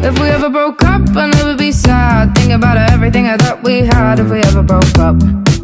If we ever broke up, I'd never be sad. Think about everything I thought we had if we ever broke up.